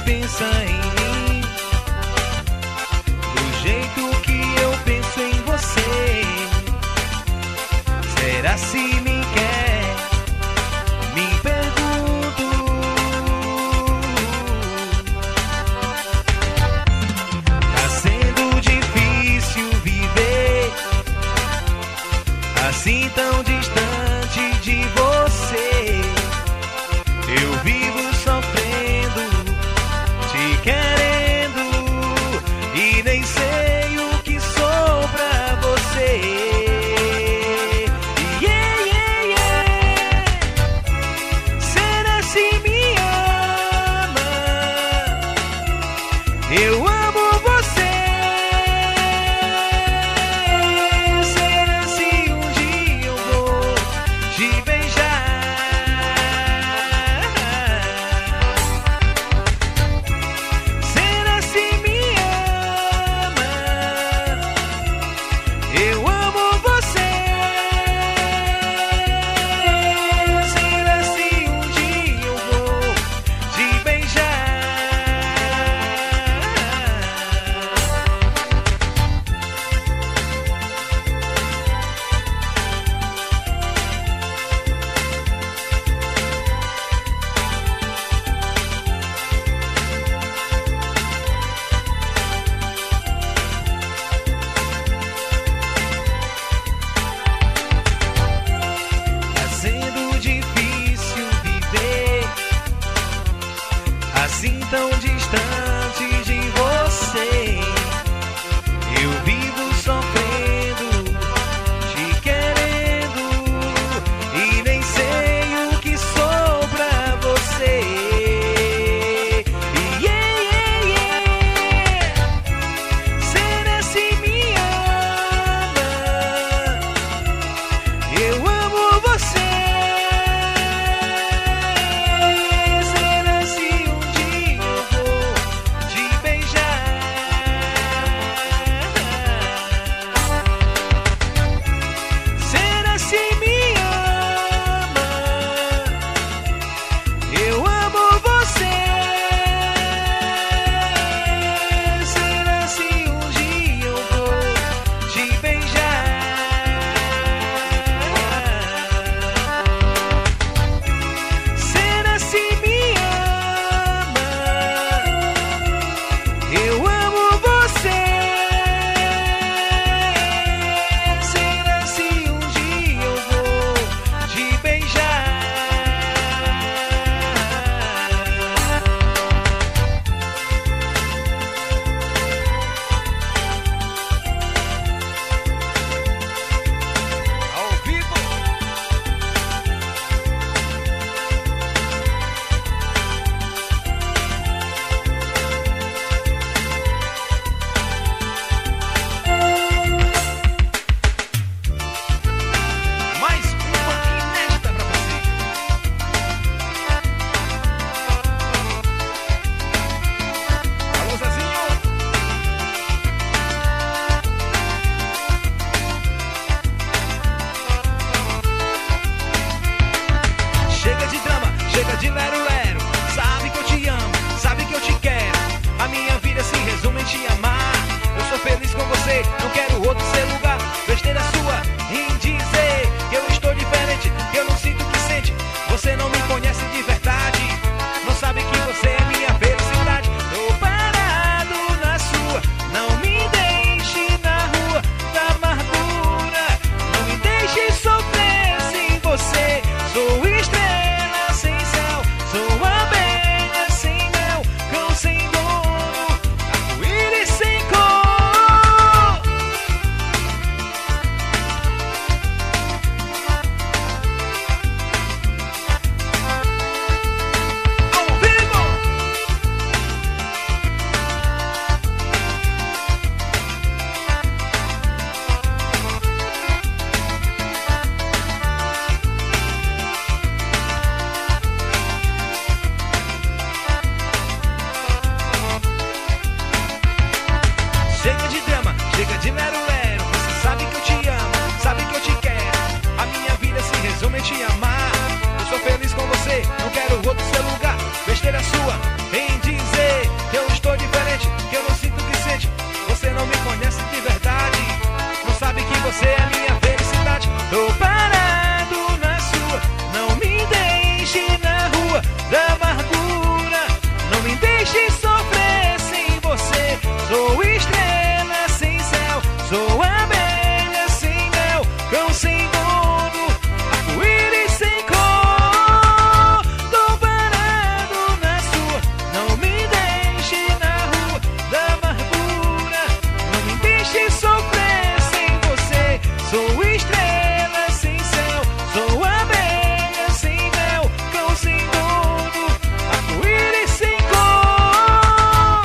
pensa em mim, do jeito que eu penso em você. Será se me quer? Me pergunto. Tá sendo difícil viver assim tão distante de você. Eu vivo sofrendo, te querendo, e nem sei o que sou pra você. Yeah, yeah, yeah. Será se me ama? Eu amo você. Será se um dia eu vou te beijar? cão sem dono, arco-íris sem cor. Tô parado na sua, não me deixe na rua da amargura, não me deixe sofrer sem você. Sou estrela sem céu, sou abelha sem mel, cão sem dono, arco-íris sem cor.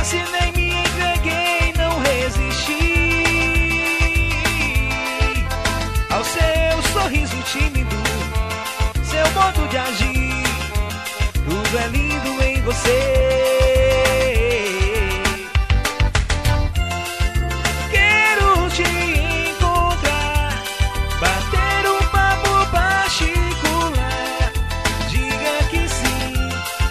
Fascinei, me entreguei, não resisti ao seu sorriso tímido, seu modo de agir. Tudo é lindo em você. Quero te encontrar, bater um papo particular. Diga que sim.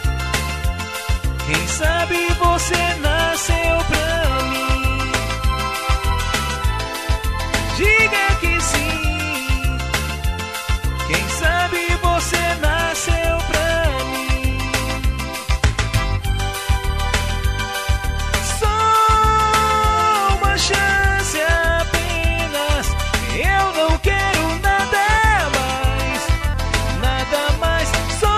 Quem sabe você nasceu pra mim. Diga que sim. Quem sabe você nasceu pra mim. Só uma chance apenas. Eu não quero nada mais, nada mais. Só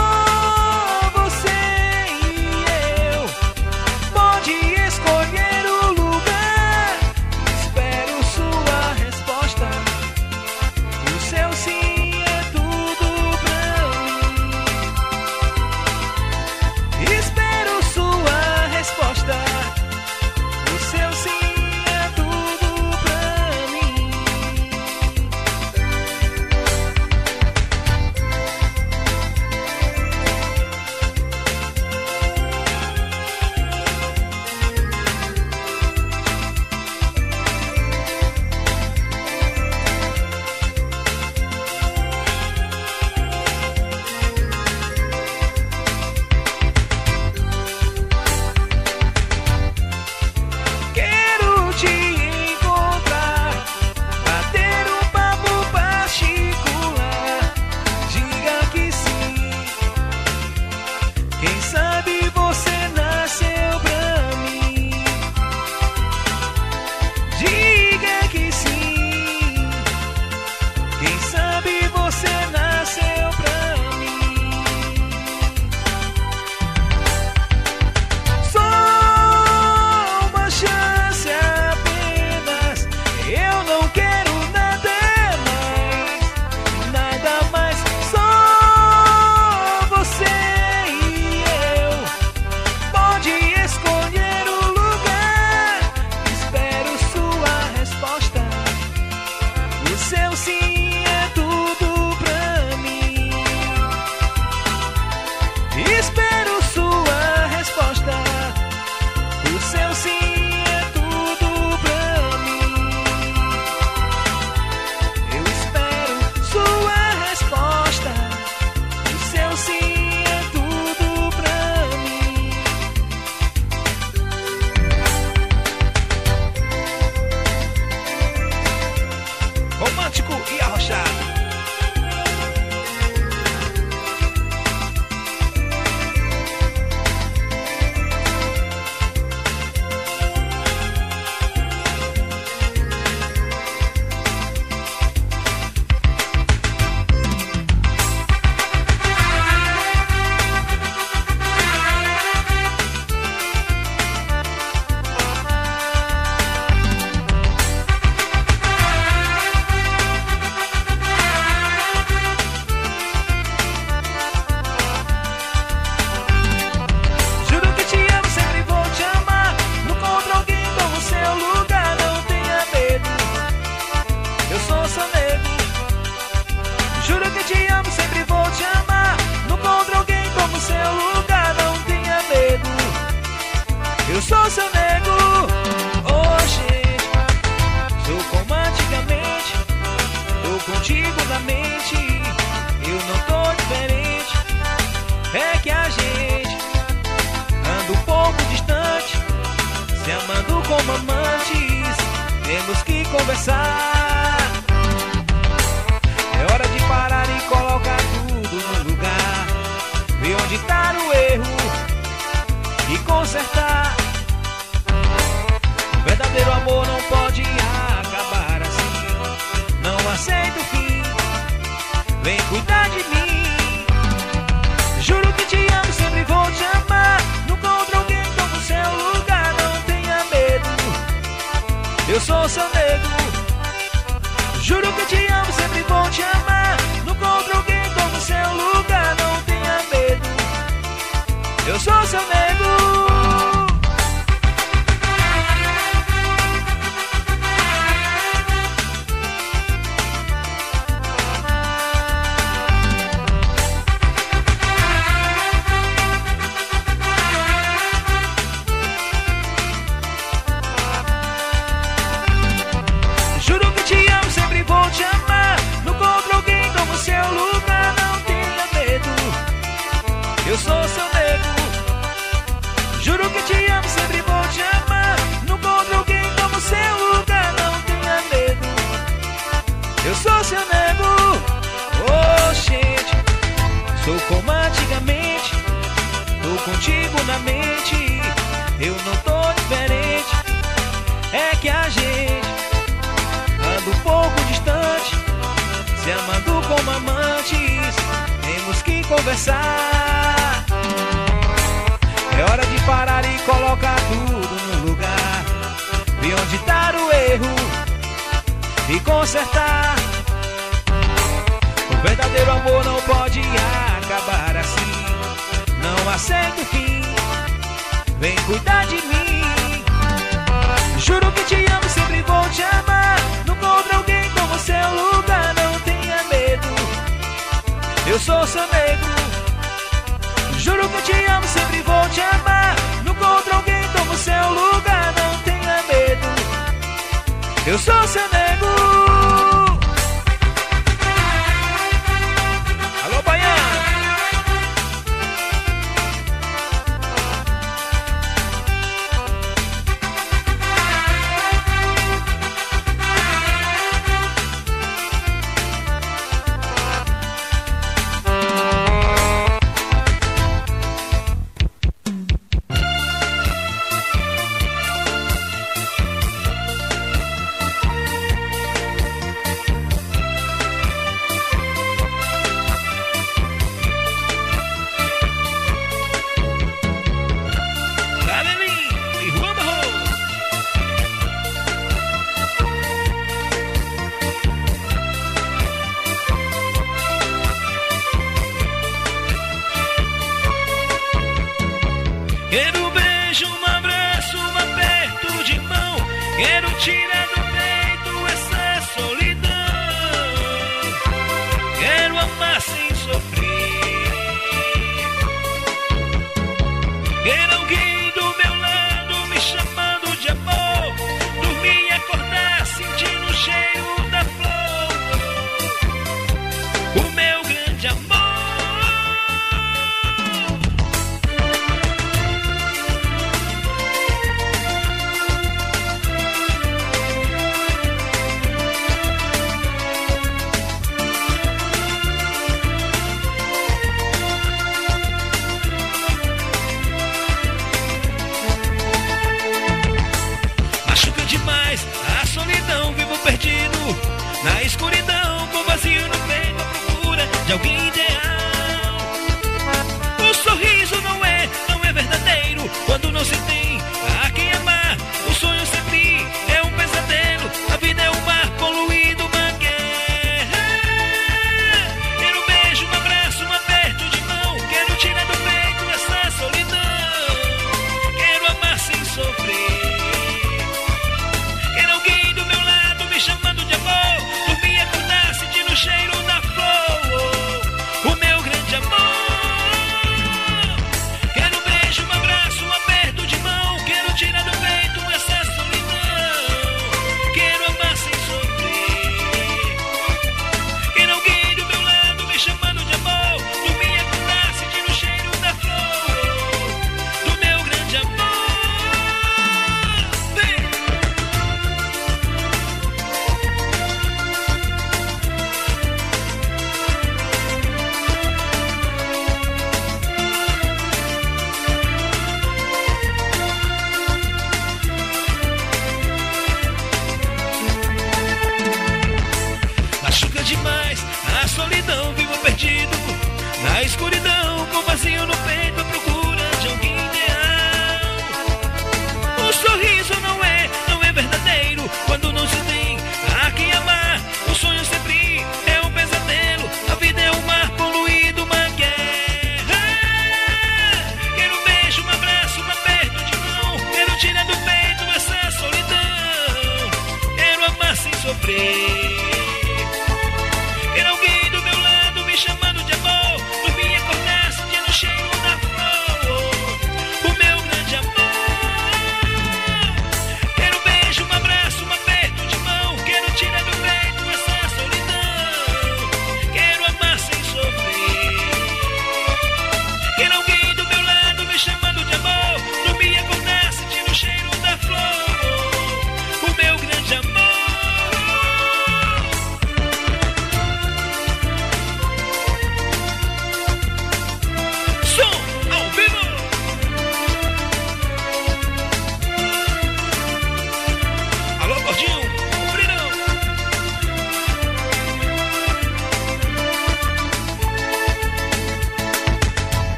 você e eu. Pode escolher o lugar. Espero sua resposta. O seu sim é tudo pra mim. Espero sua resposta. O seu sim é tudo pra mim. Quero te encontrar, bater um papo particular. Diga que sim. Quem sabe você nasceu pra mim. Diga que sim. Quem sabe você nasceu pra mim. Só uma chance apenas. Eu não quero nada mais, nada mais. Só você e eu. Pode escolher o lugar. Espero sua resposta. O seu sim é tudo pra mim. Espero sua resposta. O seu sim é tudo pra mim. Eu espero sua resposta. O seu sim é tudo pra mim. Romântico e arrochado. Juro que te amo, sempre vou te amar. Não encontro alguém como seu lugar. Não tenha medo, eu sou seu nego. Juro que te amo, sempre vou te amar. Não encontro alguém como seu lugar. Não tenha medo, eu sou seu nego. Oh, gente, sou como antigamente. Tô contigo na mente. Eu não tô diferente. É que a gente anda um pouco distante, se amando como amantes. Temos que conversar. É hora de parar e colocar tudo no lugar. Ver onde tá o erro e consertar. O verdadeiro amor não pode acabar assim. Não aceito o fim. Vem cuidar de mim. Juro que te amo, sempre vou te amar. Não encontro alguém como seu lugar. Não tenha medo, eu sou seu nego. Juro que te amo, sempre vou te amar. Não encontro alguém como seu lugar. Não tenha medo, eu sou seu nego. nego. Juro que te amo, sempre vou te amar. Não encontro alguém como seu lugar, não tenha medo. Eu sou seu nego. Oh, gente, sou como antigamente. Tô contigo na mente, eu não tô diferente. É que a gente anda um pouco distante, se amando como amantes. Temos que conversar. É hora de parar e colocar tudo no lugar. Ver onde tá o erro e consertar. O verdadeiro amor não pode acabar assim. Não aceito o fim, vem cuidar de mim. Juro que te amo, sempre vou te amar. Não encontro alguém como seu lugar, não tenha medo. Eu sou seu nego. Juro que te amo, sempre vou te amar. Não encontro alguém como seu lugar, não tenha medo. Eu sou seu nego. Alô, Baiano. Quero beijo, um abraço, um aperto de mão. Quero tirar do peito essa solidão. Quero amar sem sofrer. Quero alguém do meu lado me chamando de amor. Dormir e acordar sentindo o cheiro da flor. O meu grande amor.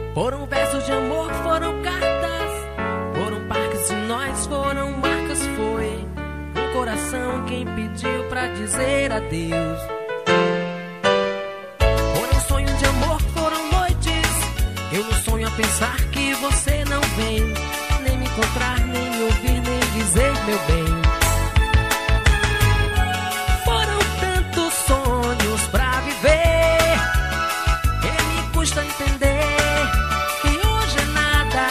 Foram versos de amor, foram cartas, foram parques de nós, foram marcas, foi um coração quem pediu pra dizer adeus. Foram sonhos de amor, foram noites, eu no sonho a pensar que você não vem, nem me encontrar, nem me ouvir, nem dizer meu bem. Foram tantos sonhos pra viver, que me custa entender que hoje é nada.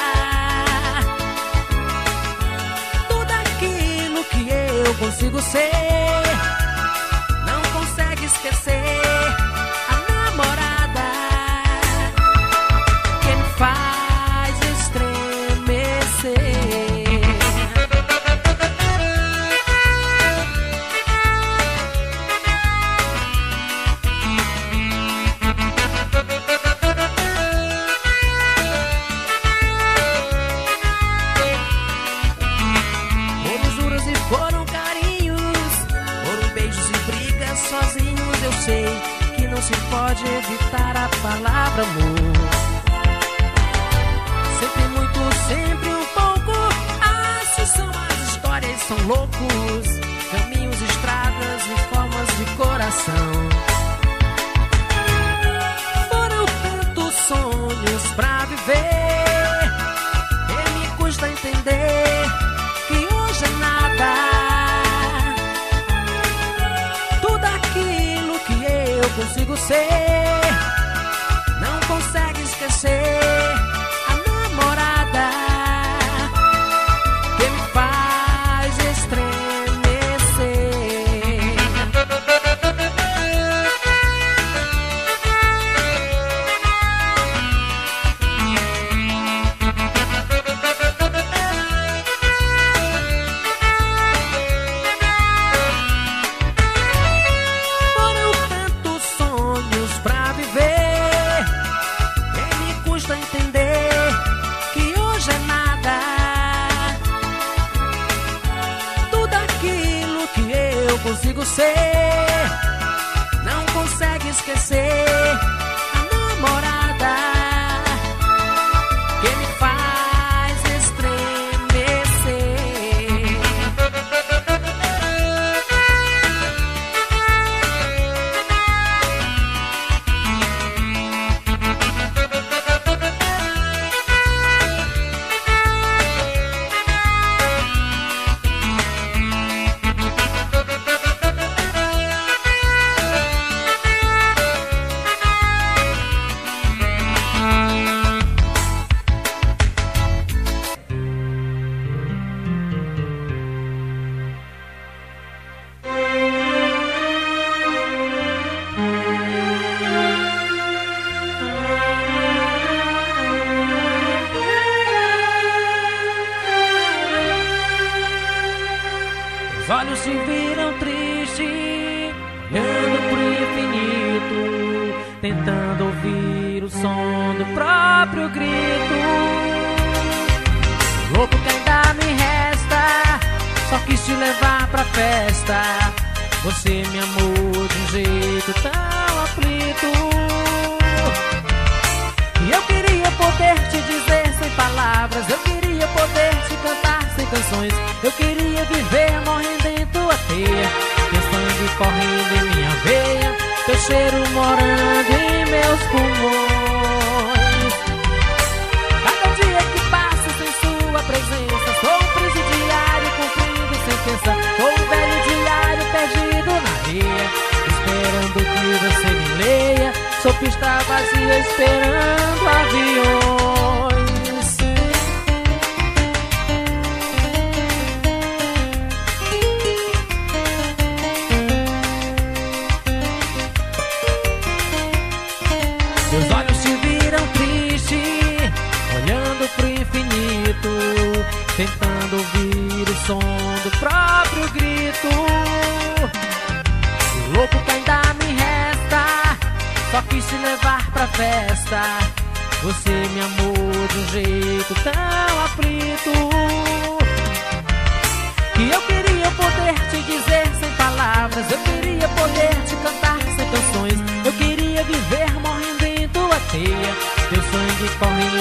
Tudo aquilo que eu consigo ser, não consegue esquecer a namorada que me faz estremecer. Foram juras e foram carinhos, foram beijos e brigas sozinhos. Eu sei que não se pode evitar a palavra amor. Sempre muito, sempre um pouco, assim são as histórias, são loucos caminhos, estradas e formas de coração. Foram tantos sonhos pra viver, que me custa entender que hoje é nada. Tudo aquilo que eu consigo ser, não consegue esquecer a namorada que me faz estremecer. Foram tantos sonhos pra viver, que me custa entender que hoje é nada. Tudo aquilo que eu consigo ser, não consegue esquecer a namorada que me faz estremecer. Os olhos se viram tristes, olhando pro infinito, tentando ouvir o som do próprio grito. Louco que ainda me resta, só quis te levar pra festa. Você me amou de um jeito tão aflito, e eu queria poder te dizer sem palavras, eu queria poder te cantar sem canções, eu queria viver morrendo em tua teia, teu sangue correndo em minha veia, teu cheiro morando em meus pulmões. Cada dia que passa sem sua presença, sou um presidiário cumprindo sentença, sou um velho diário perdido na areia, esperando que você me leia, sou pista vazia esperando aviões. Meus olhos se viram tristes, olhando pro infinito, tentando ouvir o som do próprio grito. O louco que ainda me resta, só quis te levar pra festa. Você me amou de um jeito tão aflito, que eu queria poder te dizer sem palavras, eu queria poder te cantar sem canções, eu queria viver morrendo em tua teia, teu sangue correndo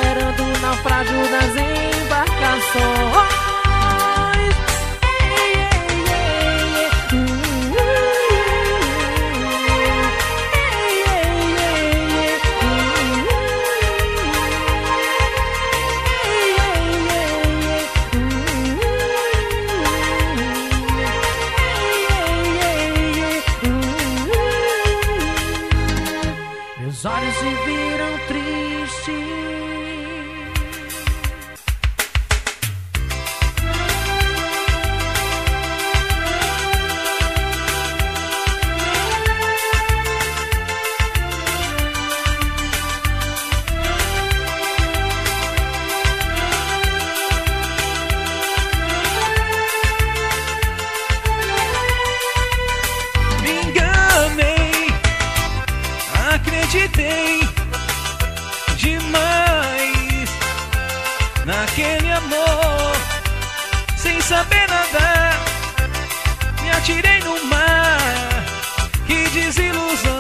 esperando o naufrágio das embarcações. Meus olhos se viram tristes. Acreditei demais naquele amor, sem saber nadar, me atirei no mar, que desilusão.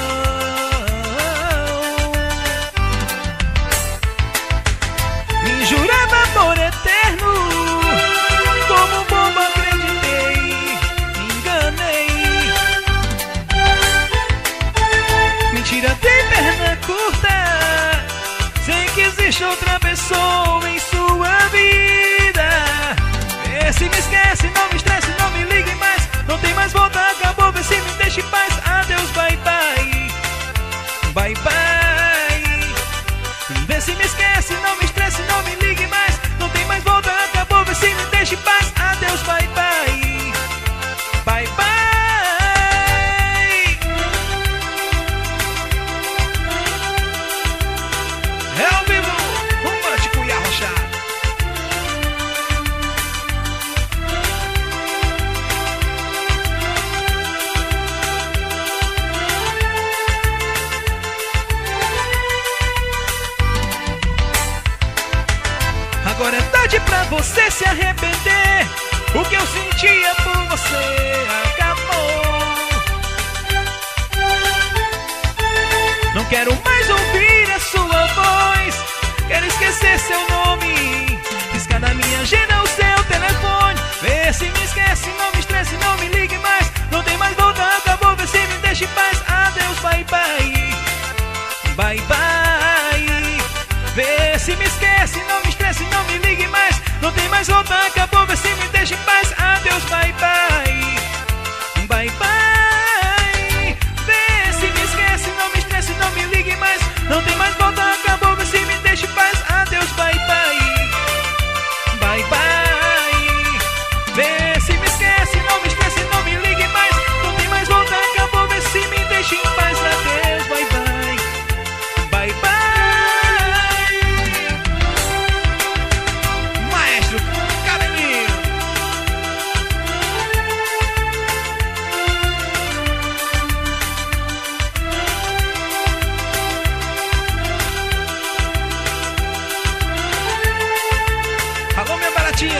Me jurava amor eterno, como bobo acreditei, me enganei. Mentira tem perna curta, sei que existe outra pessoa em sua vida. Vê se me esquece, não me estresse, não me ligue mais, não tem mais volta, acabou, vê se me deixa em paz. Adeus, bye bye, bye bye. Vê se me esquece, não me estresse, não me ligue mais, não tem mais volta, acabou, vê se me deixa em paz. Adeus, bye bye, bye bye. É ao vivo, romântico e arrochado. Agora é tarde pra você se arrepender. O que eu sentia por você acabou. Não quero mais ouvir a sua voz, quero esquecer seu nome, riscar da minha agenda o seu telefone. Vê se me esquece, não me estresse, não me ligue mais, não tem mais volta, acabou, vê se me deixa em paz. Adeus, bye bye, bye bye. Vê se me esquece, não me estresse, não me ligue mais, não tem mais volta, acabou, vê se me deixa em paz. Adeus, bye bye, bye bye. Vê se me esquece, não me estresse, não me ligue mais, não tem mais volta, acabou, vê se me deixa em paz. Adeus, bye bye, bye bye. Vê se me esquece, não me estresse, não me ligue mais, não tem mais volta, acabou, vê se me deixa em paz. Adeus, bye bye, bye bye. Maestro Cabelinho. Alô, minha baratinha.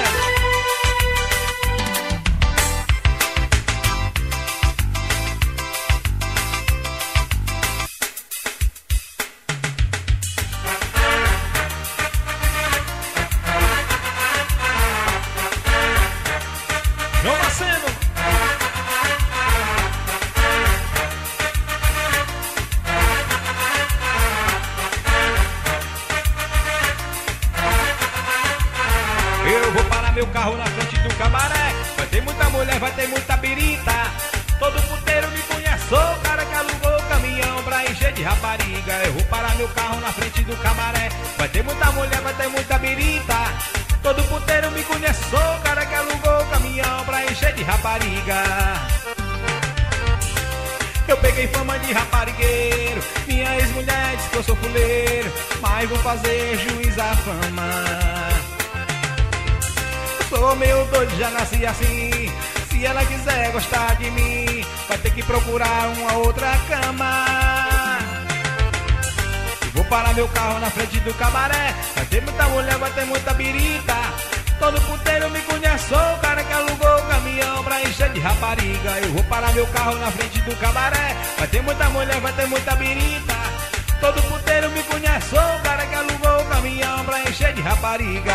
João Marcelo. Eu vou parar meu carro na frente do cabaré. Vai ter muita mulher, vai ter muita birita. Todo puteiro me conhece, sou o cara que alugou o caminhão pra encher de rapariga. Eu vou parar meu carro na frente do cabaré. Vai ter muita mulher, vai ter muita birita. Todo puteiro me conhece, sou o cara que alugou o caminhão pra encher de rapariga. Eu peguei fama de raparigueiro, minha ex-mulher diz que eu sou fuleiro, mas vou fazer juiz à fama. Sou meio doido, já nasci assim. Se ela quiser gostar de mim, vai ter que procurar uma outra cama. Vou parar meu carro na frente do cabaré. Vai ter muita mulher, vai ter muita birita. Todo puteiro me conhece, sou o cara que alugou o caminhão pra encher de rapariga. Eu vou parar meu carro na frente do cabaré. Vai ter muita mulher, vai ter muita birita. Todo puteiro me conhece. conhece o cara que alugou o caminhão pra encher de rapariga.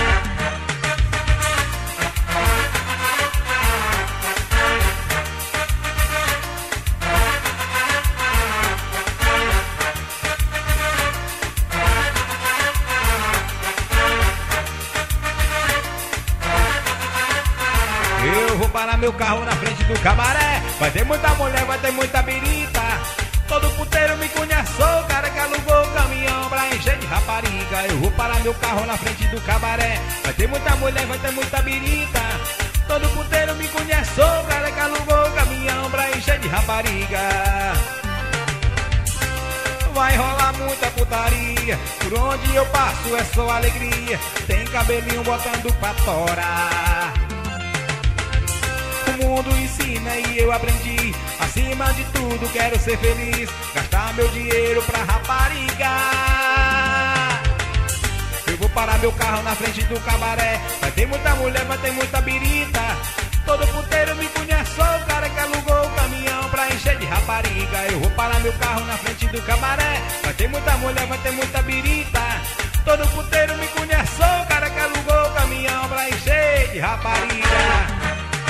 Eu vou parar meu carro na frente do cabaré. Vai ter muita mulher, vai ter muita birita. Todo puteiro me conhece, o cara que alugou o caminhão pra encher de rapariga. Eu vou parar meu carro na frente do cabaré. Vai ter muita mulher, vai ter muita birita. Todo puteiro me conhece, o cara que alugou o caminhão pra encher de rapariga. Vai rolar muita putaria, por onde eu passo é só alegria. Tem cabelinho botando pra torar. O mundo ensina e eu aprendi, acima de tudo quero ser feliz. Gastar meu dinheiro pra rapariga. Eu vou parar meu carro na frente do cabaré. Vai ter muita mulher, vai ter muita birita. Todo puteiro me conhece, o cara que alugou o caminhão pra encher de rapariga. Eu vou parar meu carro na frente do cabaré. Vai ter muita mulher, vai ter muita birita. Todo puteiro me conhece, o cara que alugou o caminhão pra encher de rapariga.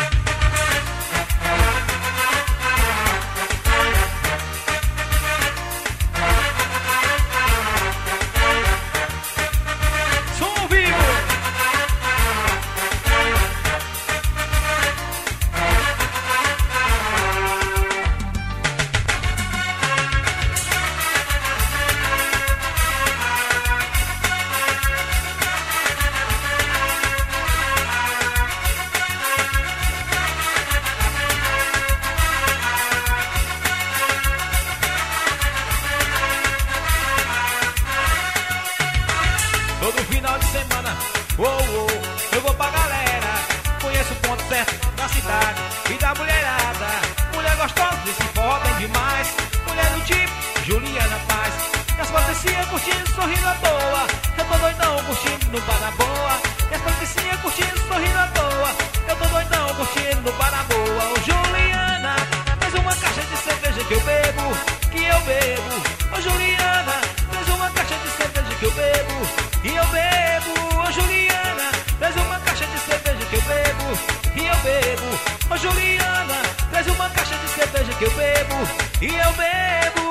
Todo final de semana, eu vou pra galera. Conheço o ponto certo da cidade e da mulherada. Mulher gostosa desse forró tem demais. Mulher do tipo Juliana Paz. E as patricinhas curtindo, sorrindo à toa. Eu tô doidão curtindo no bar da boa. E as patricinhas curtindo, sorrindo à toa. Eu tô doidão curtindo no bar da boa. Ô Juliana, traz uma caixa de cerveja que eu bebo, que eu bebo. Ô Juliana, traz uma caixa de cerveja que eu bebo. E eu bebo, ô Juliana, traz uma caixa de cerveja que eu bebo. E eu bebo, ô Juliana, traz uma caixa de cerveja que eu bebo. E eu bebo.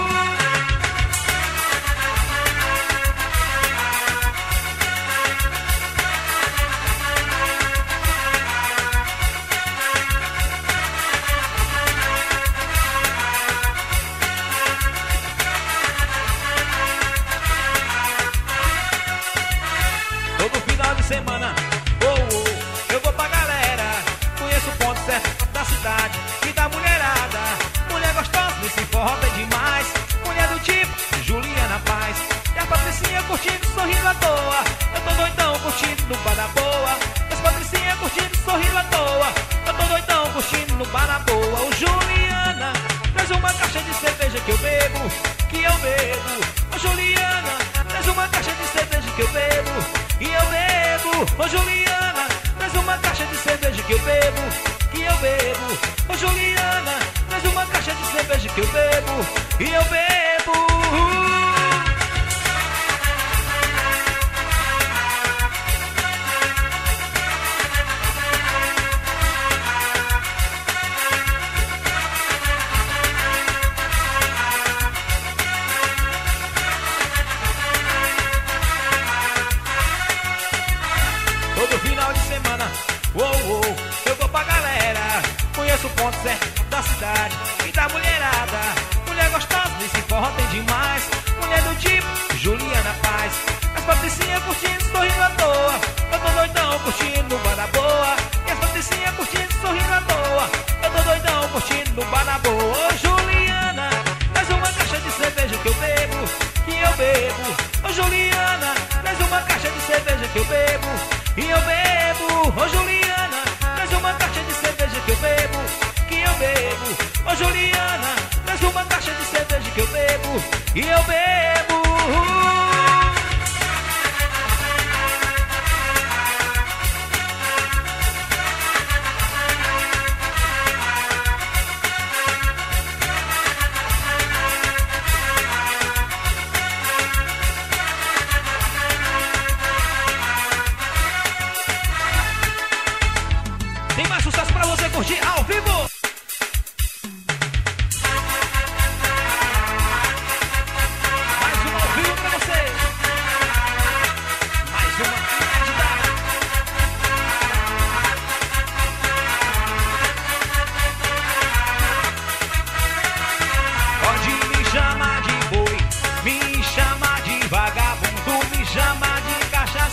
Todo final de semana, eu vou pra galera. Conheço o ponto certo da cidade e da mulherada. Mulher gostosa nesse forró tem demais. Mulher do tipo Juliana Paz. E a Patricinha curtindo, sorrindo à toa. Eu tô doidão curtindo no bar da boa. E as Patricinha curtindo, sorrindo à toa. Eu tô doidão curtindo no bar da boa. Ô Juliana, traz uma caixa de cerveja que eu bebo, que eu bebo. Ô Juliana, traz uma caixa de cerveja que eu bebo. E eu bebo, ô Juliana, traz uma caixa de cerveja que eu bebo, que eu bebo. Ô Juliana, traz uma caixa de cerveja que eu bebo, e eu bebo. Todo final de semana, eu vou pra galera. Conheço o ponto certo da cidade e da mulherada. Mulher gostosa nesse forró tem demais. Mulher do tipo Juliana Paz. As patricinhas curtindo, sorrindo à toa. Eu tô doidão curtindo no bar da boa. E as patricinhas curtindo, sorrindo à toa. Eu tô doidão curtindo no bar da boa. Ô Juliana, traz uma caixa de cerveja que eu bebo, que eu bebo. Ô Juliana, traz uma caixa de cerveja que eu bebo, e eu bebo. Ô Juliana, traz uma caixa de cerveja que eu bebo, que eu bebo. Ô Juliana, traz uma caixa de cerveja que eu bebo, e eu bebo.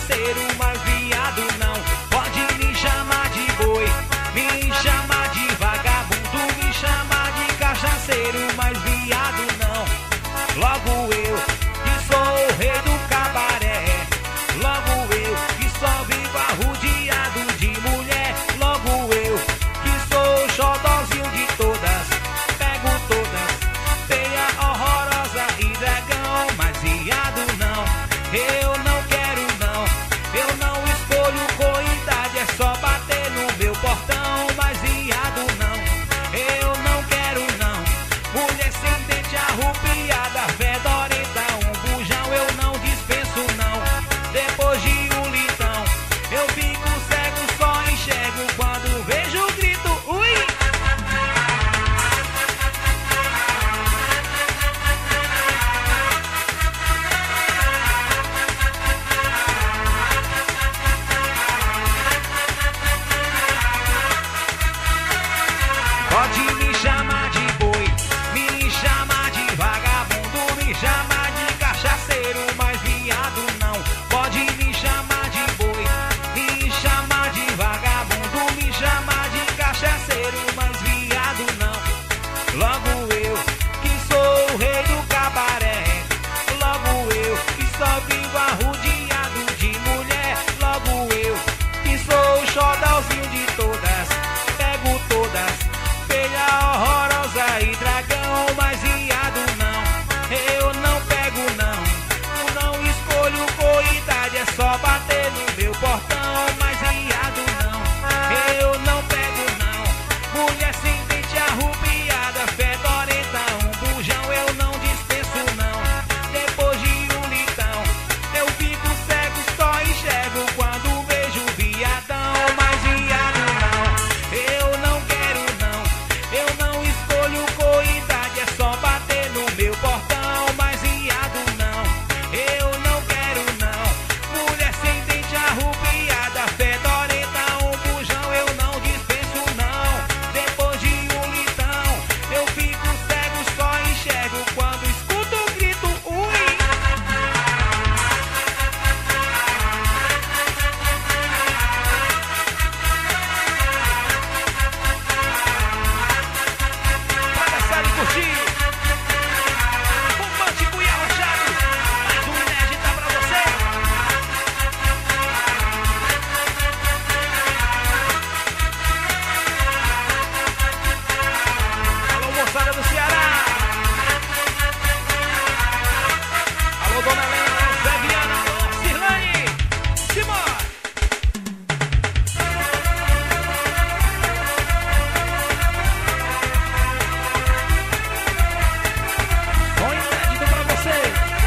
cachaceiro, mas viado não. Pode me chamar de boi, me chamar de vagabundo, me chamar de cachaceiro, mas viado não. Logo eu, que sou o rei do cabaré, logo eu, que só vivo arrodeado de mulher, logo eu, que sou o xodózinho de todas, pego todas, feia, horrorosa e dragão, mas viado não, eu não quero não, eu não escolho cor e idade, é só bater no meu portão, mas viado não, eu não quero não, mulher sem dente arrupiada, fedorenta, um bujão, eu não dispenso não, depois de um litão, eu fico cego, só enxergo quando vejo o grito, ui! Pode me chamar de boi, me chamar de vagabundo, me chamar de cachaceiro, mas viado não. Pode me chamar de boi, me chamar de vagabundo, me chamar de cachaceiro, mas viado não. Logo eu, que sou o rei do cabaré, logo eu, que só vivo arrodeado de mulher, logo eu, que sou o xodózinho de todas, pego todas, feia, horrorosa e dragão, mas viado não, eu não pego não, eu não escolho cor e idade, é só bater no meu portão, mas viado não, eu não pego não, mulher sem dente arrupiada, fedorenta, um bujão, eu não dispenso não, depois de um litão, eu fico cego, só enxergo quando vejo viadão, mas viado não, eu não quero não, eu não escolho cor e idade, é só bater no meu portão, mas viado não, eu não quero não, mulher sem dente arrupiada, fedorenta, um bujão, eu não dispenso não, depois de um litão, eu fico cego, só enxergo quando escuto o grito, ui! Pra dançar e curtir, romântico e arrochado, mais um inédita pra você. Alô, moçada do Ceará. Alô, dona Helena, Zé Viana, alô, Cirlane, Simone. Som inédito pra você.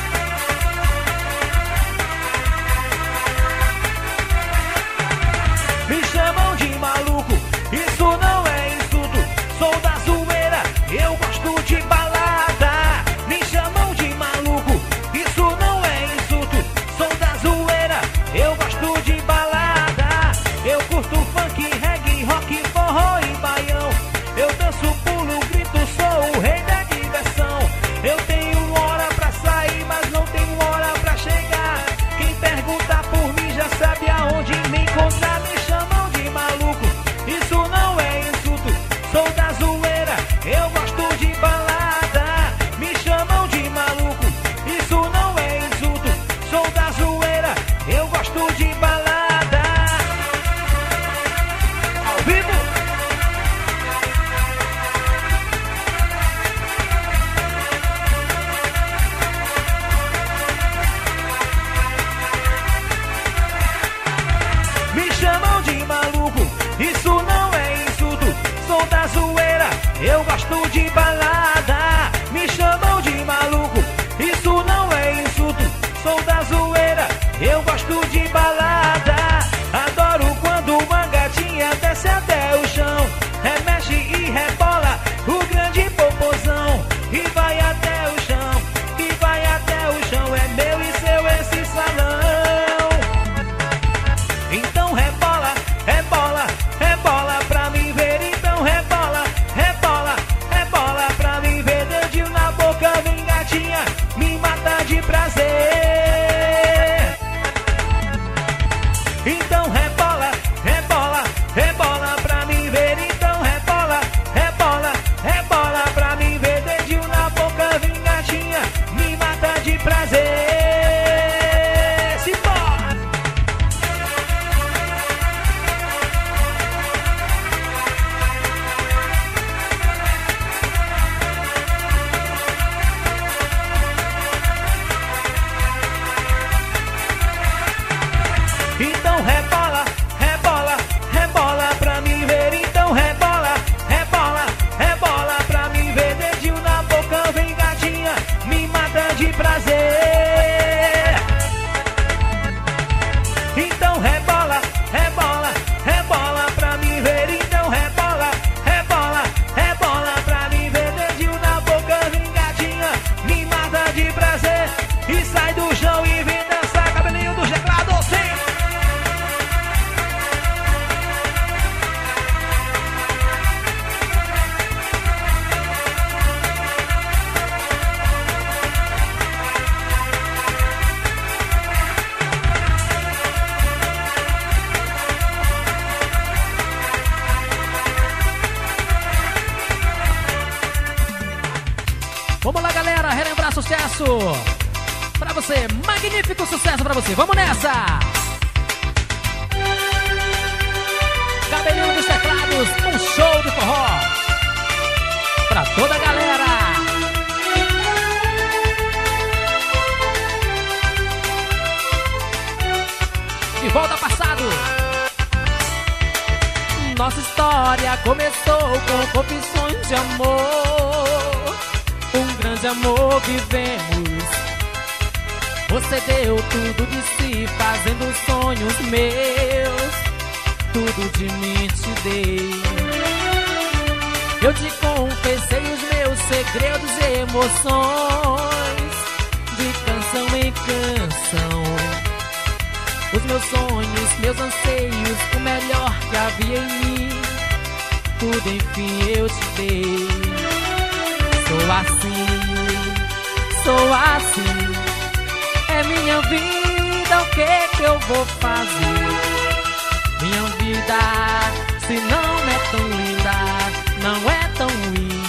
Me chamam de maluco, isso não é insulto, sou da zoeira, eu gosto de balada. Me chamam de maluco, isso não é insulto, sou da zoeira, eu gosto de balada. Eu curto funk, reggae, rock, forró e baião, eu danço, pulo, grito, sou o rei da diversão. Eu tenho hora pra sair, mas não tenho hora pra chegar. Quem pergunta por mim já sabe aonde me encontrar. Me chamam de maluco, isso não é insulto, sou da zoeira, eu gosto de balada. Me chamam de maluco, isso não é insulto, sou da zoeira, eu gosto de balada. Ao vivo. Me chamam de maluco, isso não é insulto, sou da zoeira, eu gosto de balada. Me chamam de maluco, isso não é insulto, sou da zoeira, eu gosto de balada. Adoro quando uma gatinha desce até o chão, remexe e rebola o grande popozão, e vai até o chão, e vai até o chão, é meu e seu esse salão. Então rebola, rebola, rebola pra me ver. Então rebola, rebola, rebola pra me ver. Dedinho na boca, vem gatinha, me mata de prazer. Então rebola, rebola, rebola pra mim ver. Então rebola, rebola, rebola pra mim ver. Dedinho na boca, vem gatinha, me mata de prazer. Então rebola, rebola, rebola pra mim ver. Então rebola, rebola, rebola pra mim ver. Dedinho na boca, vem gatinha, me mata de prazer. Então rebola, rebola, rebola pra mim ver. Então rebola, rebola, rebola pra mim ver. Dedinho na boca, vem gatinha, me mata de prazer. E sai do chão e vem dançar, cabelinho do teclado, sim. Vamos lá, galera, relembrar sucesso pra você, magnífico sucesso pra você. Vamos nessa! Cabelinho dos teclados, um show de forró pra toda a galera. De volta ao passado. Nossa história começou com confissões de amor. Um grande amor vivemos. Você deu tudo de si, fazendo sonhos meus. Tudo de mim te dei. Eu te confessei os meus segredos e emoções, de canção em canção. Os meus sonhos, meus anseios, o melhor que havia em mim, tudo enfim eu te dei. Sou assim, é minha vida, o que eu vou fazer? Minha vida, se não é tão linda, não é tão ruim.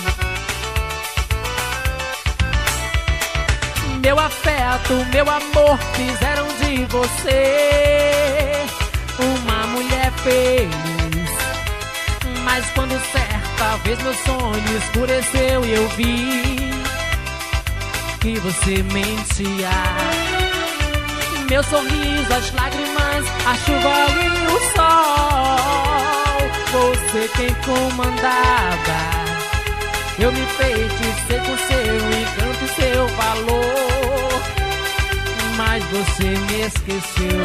Meu afeto, meu amor fizeram de você uma mulher feliz. Mas quando certa vez meu sonho escureceu e eu vi que você mentia, meu sorriso, as lágrimas, a chuva e o sol, você quem comandava. Eu me enfeitecei com seu encanto e seu valor, mas você me esqueceu.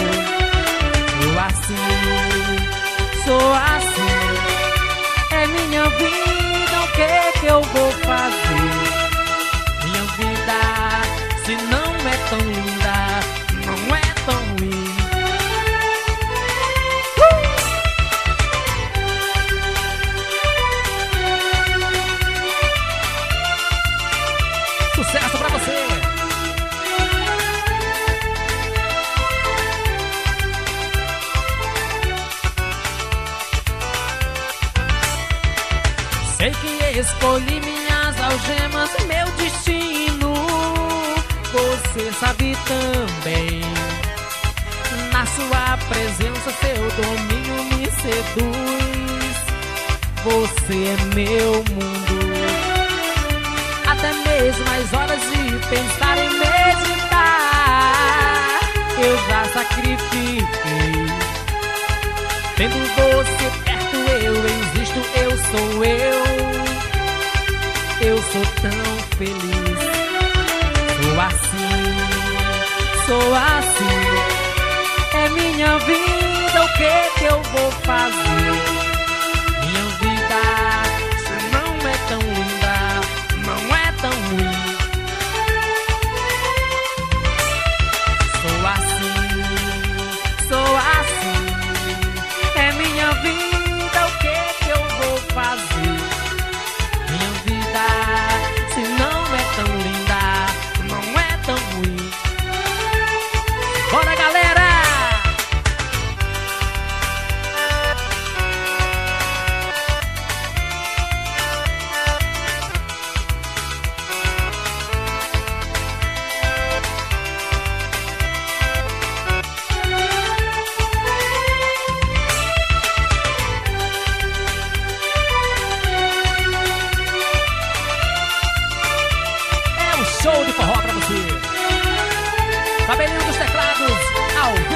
Sou assim, é minha vida, o que eu vou fazer? Minha vida, se não é tão linda, não é tão ruim. Sucesso pra você! Sei que escolhi minhas algemas, meu destino. Você sabe também. Na sua presença, seu domínio me seduz. Você é meu mundo. Até mesmo as horas de pensar em meditar, eu já sacrifiquei. Tendo você perto, eu existo, eu sou eu. Eu sou tão feliz. Sou assim, é minha vida, o que eu vou fazer? Minha vida, se não é tão linda, não é tão ruim. Sou assim, é minha vida, o que eu vou fazer? Minha vida, se não é tão linda, não é tão ruim. Bora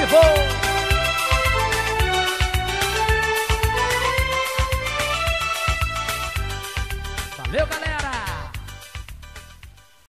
Vou! Valeu, galera!